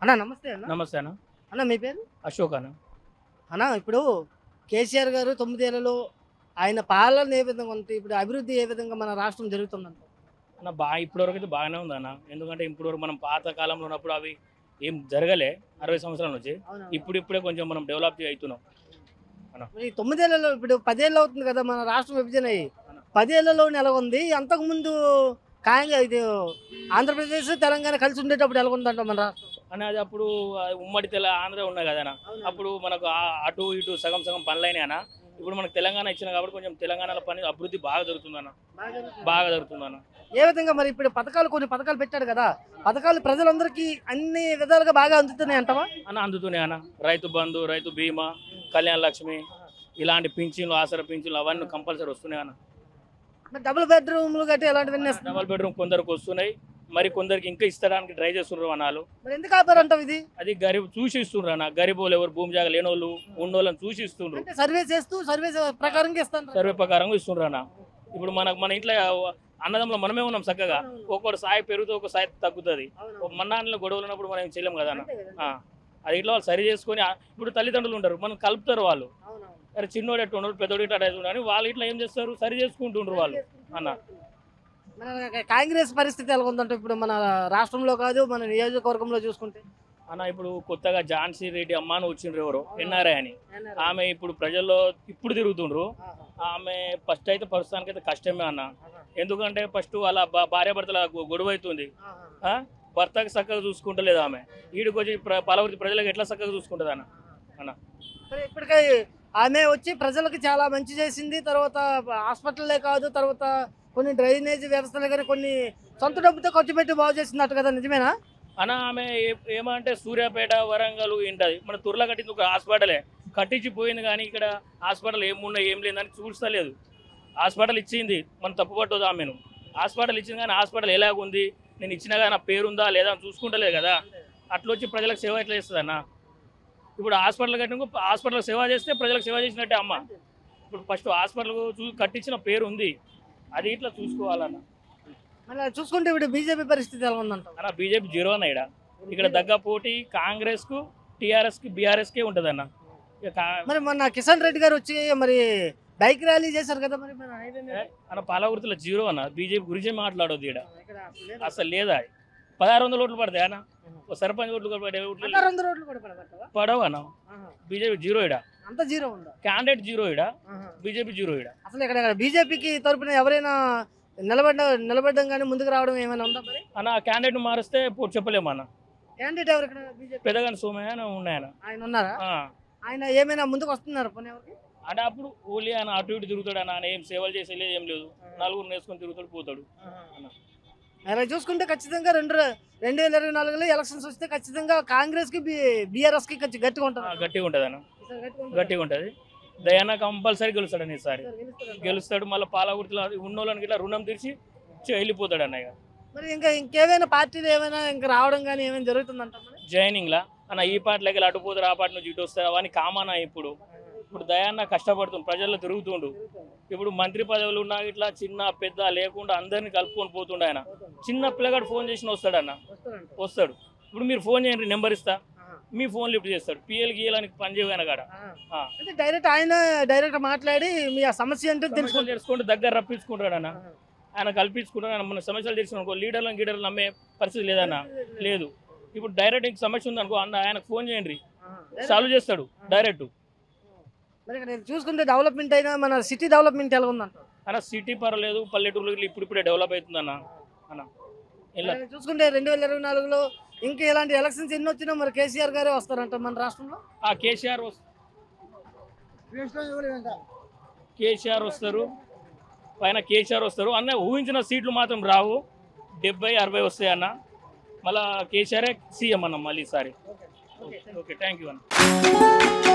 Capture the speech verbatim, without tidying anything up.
అన్న నమస్తే అన్న. నమస్తే అన్న. అన్న మీ పేరు? అశోక్ అన్న. అన్న ఇప్పుడు కేసీఆర్ గారు తొమ్మిదేళ్లలో ఆయన పాలన ఏ విధంగా ఉంది, ఇప్పుడు అభివృద్ధి ఏ విధంగా మన రాష్ట్రం జరుగుతుందంట? అన్న బాగా ఇప్పటివరకు అయితే బాగానే ఉంది అన్న. ఎందుకంటే ఇప్పటివరకు మనం పాత కాలంలో ఉన్నప్పుడు అవి ఏం జరగలే అరవై సంవత్సరాల నుంచి. ఇప్పుడు ఇప్పుడే కొంచెం మనం డెవలప్ అవుతున్నాం అన్న. మరి తొమ్మిదేళ్లలో ఇప్పుడు పదేళ్ళు అవుతుంది కదా మన రాష్ట్రం విభజన అయ్యి, పదేళ్లలో ఎలా ఉంది? అంతకుముందు కాంగ్రెస్ ఇది ఆంధ్రప్రదేశ్ తెలంగాణ కలిసి ఉండేటప్పుడు ఎలా ఉందంట మన రాష్ట్రం? అనేది అప్పుడు ఉమ్మడి తెల ఆంధ్ర ఉన్నాయి కదా అన్న. అప్పుడు మనకు ఆ- అటు ఇటు సగం సగం పనులు అయినాయి అన్న. ఇప్పుడు మనకు తెలంగాణ ఇచ్చిన కాబట్టి కొంచెం తెలంగాణలో పని అభివృద్ధి బాగా జరుగుతుంది అన్న. బాగా జరుగుతుంది అన్న. ఏ విధంగా మరి ఇప్పుడు పథకాలు కొన్ని పథకాలు పెట్టాడు కదా, పథకాలు ప్రజలందరికీ అన్ని విధాలుగా బాగా అందుతున్నాయి అంటావా? అన్న అందుతున్నాయి అన్న. రైతు బంధు, రైతు బీమా, కళ్యాణ లక్ష్మి ఇలాంటి పింఛన్లు, ఆసరా పింఛన్లు అవన్నీ కంపల్సరీ వస్తున్నాయి అన్న. మరి డబుల్ బెడ్రూమ్లు గట్టి ఎలాంటివన్నీ వస్తున్నాయి? డబల్ బెడ్రూమ్ కొందరికి వస్తున్నాయి, మరి కొందరికి ఇంకా ఇస్తడానికి ట్రై చేస్తున్నారు అన్నాలు. మరి ఎందుకు ఆపారంటావు ఇది? అది గరీబ్ చూసి ఇస్తుండ్రు అన్న. గరీబ్ వాళ్ళు ఎవరు భూమి జాగా లేని వాళ్ళు ఉన్నోళ్ళని చూసి ఇస్తుండ్రు. అంటే సర్వే చేస్తూ సర్వే ప్రకారంగా ఇస్తాను. సర్వే ప్రకారంగా ఇస్తుండ్రు అన్న. ఇప్పుడు మనకు మన ఇంట్లో అన్నదమ్ములు మనమే ఉన్నాం చక్కగా. ఒక్కొక్కటి సాయి పెరుగుతూ ఒక సాయి తగ్గుతుంది. మన నాన్నలో గొడవలు ఉన్నప్పుడు మనం ఏం చేయలేం కదా అన్న. ఆ, అది ఇట్లా వాళ్ళు సరి చేసుకొని ఆ- ఇప్పుడు తల్లిదండ్రులు ఉంటారు, మనం కలుపుతారు వాళ్ళు. అరే చిన్నోడు ఎట్టు ఉండడు, పెద్దోడు ఇట్లా అట్లా అని వాళ్ళు ఇట్లా ఏం చేస్తారు, సరి చేసుకుంటుండ్రు వాళ్ళు అన్న. మన కాంగ్రెస్ పరిస్థితి ఎలా ఉందంటే ఇప్పుడు మన రాష్ట్రంలో కాదు మన నియోజకవర్గంలో చూసుకుంటే? అన్న ఇప్పుడు కొత్తగా ఝాన్సీ రెడ్డి అమ్మాను వచ్చిండ్రు ఎవరు, ఎన్ఆర్ఐ అని. ఆమె ఇప్పుడు ప్రజల్లో ఇప్పుడు తిరుగుతుండ్రు. ఆమె ఫస్ట్ అయితే ప్రస్తుతానికి అయితే కష్టమే అన్న. ఎందుకంటే ఫస్ట్ వాళ్ళ భా- భార్యాభర్తల గొ- గొడవ అవుతుంది. ఆ? భర్తకి చక్కగా చూసుకుంటలేదు ఆమె. ఈడికి వచ్చి ప్ర పలవృత్తి ప్రజలకు ఎట్లా చక్కగా చూసుకుంటుంది అన్న అన్న మరి ఇప్పటికీ ఆమె వచ్చి ప్రజలకు చాలా మంచి చేసింది. తర్వాత హాస్పిటల్లే కాదు, తర్వాత కొన్ని డ్రైనేజ్ వ్యవస్థలు కానీ కొన్ని సొంత డబ్బుతో ఖర్చు పెట్టి బాగు చేసిందట కదా, నిజమేనా? అన్న ఆమె ఏ- ఏమంటే సూర్యాపేట, వరంగల్ ఇంటది. మన తుర్ల కట్టింది ఒక హాస్పిటలే, కట్టించి పోయింది. కానీ ఇక్కడ హాస్పిటల్ ఏమున్నా ఏం లేదని చూస్తలేదు. హాస్పిటల్ ఇచ్చింది, మనం తప్పుపట్టదు ఆమెను. హాస్పిటల్ ఇచ్చింది కానీ హాస్పిటల్ ఎలాగుంది, నేను ఇచ్చినా కానీ నా పేరుందా లేదా అని చూసుకుంటలేదు కదా. అట్లా వచ్చి ప్రజలకు సేవ ఎట్లా చేస్తుంది అన్న? ఇప్పుడు హాస్పిటల్ కట్టిన హాస్పిటల్ సేవ చేస్తే ప్రజలకు సేవ చేసినట్టే అమ్మ. ఇప్పుడు ఫస్ట్ హాస్పిటల్ చూ కట్టించిన పేరు ఉంది, అది ఇట్లా చూసుకోవాలన్న. మళ్ళీ చూసుకుంటే ఇప్పుడు బీజేపీ పరిస్థితి ఎలా ఉందంట? అన్న బీజేపీ జీరో అన్న. ఇక్కడ ఇక్కడ దగ్గ పోటీ కాంగ్రెస్కు, టీఆర్ఎస్కి, బీఆర్ఎస్కే ఉంటుంది అన్న. ఇక కా- మరి మొన్న కిషన్ రెడ్డి గారు వచ్చి మరి బైక్ ర్యాలీ చేశారు కదా, మరి మన హైవే మీద? అన్న పాలవృత్తిలో జీరో అన్న. బీజేపీ గురించే మాట్లాడొద్దు ఇక్కడ ఇక్కడ అసలు లేదు. అసలు లేదా. పదహారు వందల ఓట్లు పడతాయి అన్న. ఒక సర్పంచ్ ఓట్లు పడే ఓట్లు పదహారు వందల రోడ్లు కూడా పడగొట్టావా? పడవు అన్న. ఆహా. బీజేపీ జీరో ఇడ. అంత జీరో ఉందా? క్యాండిడేట్ జీరో ఇడ, ఆహా. బీజేపీ జీరో ఇడ. అసలు ఇక్కడ బీజేపీకి తరపున ఎవరైనా నిలబడ్డ నిలబడ్డం కానీ ముందుకు రావడం ఏమైనా ఉందా మరి? అన్న క్యాండిడేట్ మారిస్తే పో- చెప్పలేము అన్న. క్యాండిడేట్ ఎవరు ఇక్కడ బీజేపీ? పెద్దగాని సోమయ్య అని ఉన్నాయన్న. ఆయన ఉన్నారా? ఆ. ఆయన ఏమైనా ముందుకు వస్తున్నారు పోనీ ఎవరికి? అంటే అప్పుడు ఓన్లీ ఆయన అటు ఇటు తిరుగుతాడు అన్న. ఆయన ఏం సేవలు చేసే లేదు, ఏం లేదు. నలుగురు నేర్చుకొని తిరుగుతాడు, పోతాడు అన్న. అలా చూసుకుంటే ఖచ్చితంగా రెండు రెండు వేల ఇరవై నాలుగులో ఎలక్షన్స్ వస్తే ఖచ్చితంగా కాంగ్రెస్ కి బీఆర్ఎస్ కి ఖచ్చి- గట్టిగా ఆ, ఉంటుంది. గట్టిగా ఉంటుంది అన్న. ఈసారి గట్టిగా ఉంటుంది. గట్టిగా ఉంటుంది. దయాన కంపల్సరీ గెలుస్తాడు అన్న ఈసారి. ఈసారి గెలుస్తాడు. గెలుస్తాడు. మళ్ళీ పాలగుర్తిలో ఉన్నోళ్ళకి ఇట్లా రుణం తీర్చి చే- వెళ్ళిపోతాడు అన్నయ్య. మరి ఇంకా ఇంకేమైనా పార్టీలు ఏమైనా ఇంకా రావడం కానీ ఏమైనా జరుగుతుందంట మరి? జాయినింగ్ లా అన్న ఈ పార్టీలకి వెళ్ళి అటుపోతారు, ఆ పార్టీ నుంచి ఇటు వస్తారు, అవన్నీ కామన్ ఇప్పుడు. ఇప్పుడు దయాన్న కష్టపడుతుంది, ప్రజల్లో తిరుగుతుండు. ఇప్పుడు మంత్రి పదవులు ఉన్నా ఇట్లా చిన్న పెద్ద లేకుండా అందరిని కలుపుకొని పోతుండే ఆయన. చిన్న పిల్లగాడు ఫోన్ చేసిన వస్తాడు అన్న, వస్తాడంట. వస్తాడు. ఇప్పుడు మీరు ఫోన్ చేయండి, నెంబర్ ఇస్తా, ఆహా. మీ ఫోన్ లిఫ్ట్ చేస్తాడు. పిఎల్ గీయడానికి పని చేయగానే కాడ ఆహా. అంటే డైరెక్ట్ ఆయన డైరెక్ట్ మాట్లాడి మీ ఆ సమస్య ఏంటో తెలుసుకొని తెలుసుకుంటారు. తెలుసుకుంటూ దగ్గర రప్పించుకుంటాడు అన్న. ఆయన కల్పించుకుంటాడు. ఆయన మన సమస్యలు తెలుసుకున్నాడు. లీడర్లను గీడర్లు నమ్మే పరిస్థితి లేదన్న, లేదు. ఇప్పుడు డైరెక్ట్ ఇంక సమస్య ఉందనుకో అన్న, ఆయనకు ఫోన్ చేయండి, సాల్వ్ చేస్తాడు డైరెక్ట్. మరి ఇక్కడ చూసుకుంటే డెవలప్మెంట్ అయినా మన సిటీ డెవలప్మెంట్ ఎలా ఉందంట? అన్న సిటీ పర్వాలేదు, పల్లెటూర్లు ఇప్పుడు ఇప్పుడే డెవలప్ అవుతుంది అన్న అన్న ఇలా. మరి చూసుకుంటే రెండు వేల ఇరవై నాలుగులో ఇంకా ఇలాంటి ఎలక్షన్స్ ఎన్ని వచ్చినా మరి కేసీఆర్ గారే వస్తారంట మన రాష్ట్రంలో. ఆ కేసీఆర్ వస్- కేసీఆర్ వస్తారు, పైన కేసీఆర్ వస్తారు అన్న. ఊహించిన సీట్లు మాత్రం రావు, డెబ్బై అరవై వస్తాయి అన్న. మళ్ళా కేసీఆర్ సీఎం అన్న మళ్ళీ ఈసారి. ఓకే థ్యాంక్ యూ అన్న.